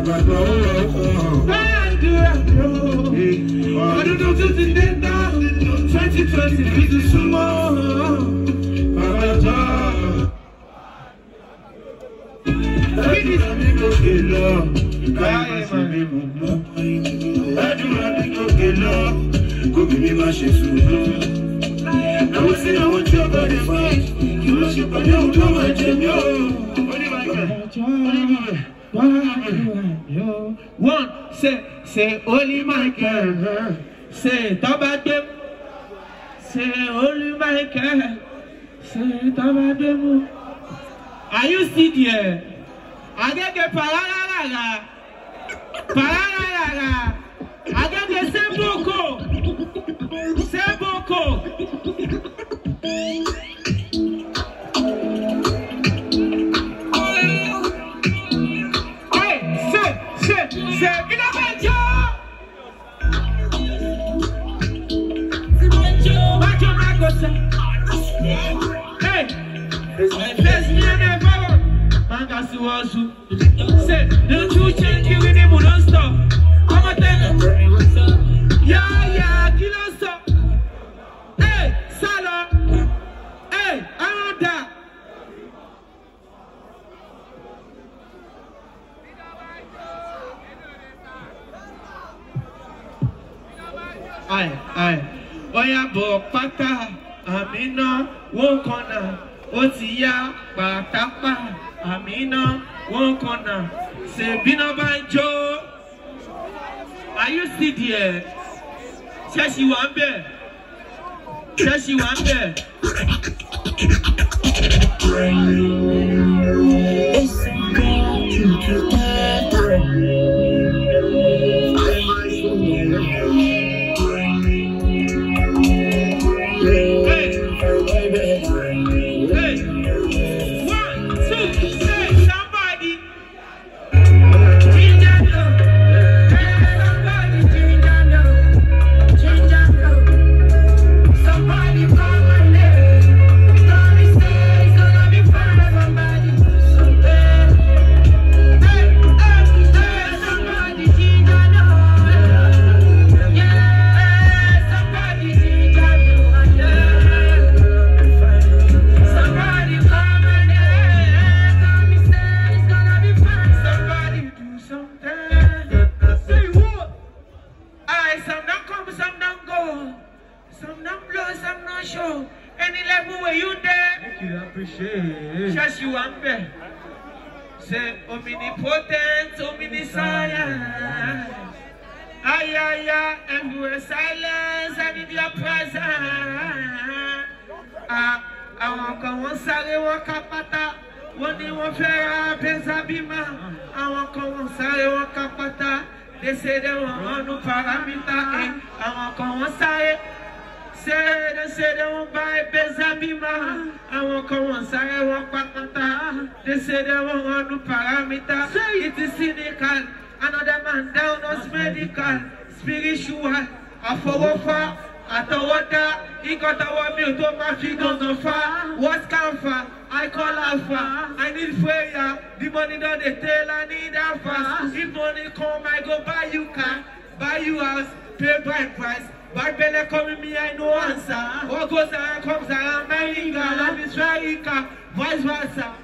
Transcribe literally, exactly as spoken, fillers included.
twenty twenty, this is small. One, say, say, only Michael. Say, Tabadem. Say, only Michael. Say, Tabadem. Are you still there? I get the parara, parara. I get the Semboko, Semboko. Hey, say, say, say, Binabanjo. Banjo, Banjo, hey, let's hear the power. Mangasuasu. Say, don't you change you in the don't stop. I'm a tell yeah, yeah, kill us stop. Hey, Salah. Hey, I'm that. Aye, aye. Oya bo pata, amina, wokona, otiya, patapa. Amina, one corner. Say, Binabanjo. Are you still there? Says you want there. Says you want there. Just you and me. Say, omnipotent, omniscient. Ay, ay, ay, everywhere silence, I need your presence. Ah, I want to one side, one kapata. One day, one fair, Benzabima. I want to one side, one kapata. They say they want no parameter. I want to one side. Say, they say they won't buy Benzabima. I won't come on, sorry, I won't pack. They say they won't want no parameter. Say it is cynical. Another man down us medical, spiritual. I forward far, I thought that he got our milk to my feet on the far. What's camphor? I call alpha. I need prayer. The money that they tell I need alpha. If money come, I go buy you car, buy you house, pay bride price. Bad belly coming me, I no answer. What goes around comes around, my nigga, love is right, vice versa.